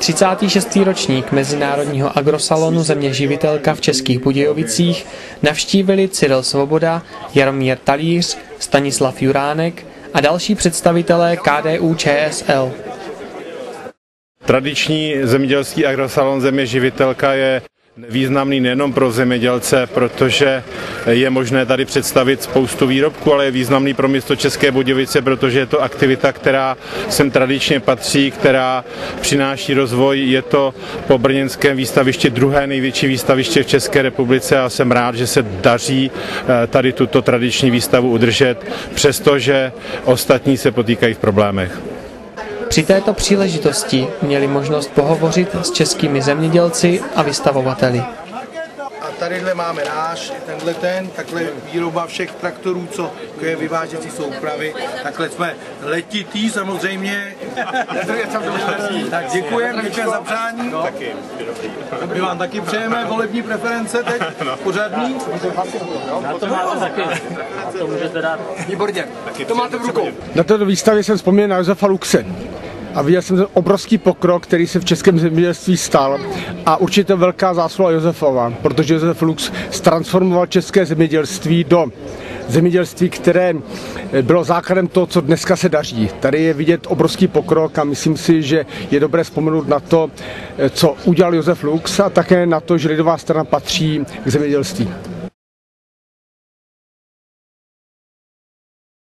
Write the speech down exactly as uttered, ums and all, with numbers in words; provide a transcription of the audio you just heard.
třicátý šestý ročník Mezinárodního agrosalonu Země živitelka v Českých Budějovicích navštívili Cyril Svoboda, Jaromír Talíř, Stanislav Juránek a další představitelé K D U Č S L. Tradiční zemědělský agrosalon Země živitelka je významný nejenom pro zemědělce, protože je možné tady představit spoustu výrobků, ale je významný pro město České Budějovice, protože je to aktivita, která sem tradičně patří, která přináší rozvoj. Je to po brněnském výstavišti druhé největší výstaviště v České republice a jsem rád, že se daří tady tuto tradiční výstavu udržet, přestože ostatní se potýkají v problémech. Při této příležitosti měli možnost pohovořit s českými zemědělci a vystavovateli. A tadyhle máme náš, tenhle ten, takhle výroba všech traktorů, co je vyvážecí soupravy. Takhle jsme letitý samozřejmě. Tak děkujeme, děkujeme za přání. My vám taky přejeme volební preference teď, pořádný. Na to máte taky, to můžete dát. Výborně, to máte v rukou. Na této výstavě jsem vzpomněl na Josefa Luxe. A viděl jsem ten obrovský pokrok, který se v českém zemědělství stal. A určitě velká zásluha Josefova, protože Josef Lux ztransformoval české zemědělství do zemědělství, které bylo základem toho, co dneska se daří. Tady je vidět obrovský pokrok a myslím si, že je dobré vzpomenout na to, co udělal Josef Lux a také na to, že lidová strana patří k zemědělství.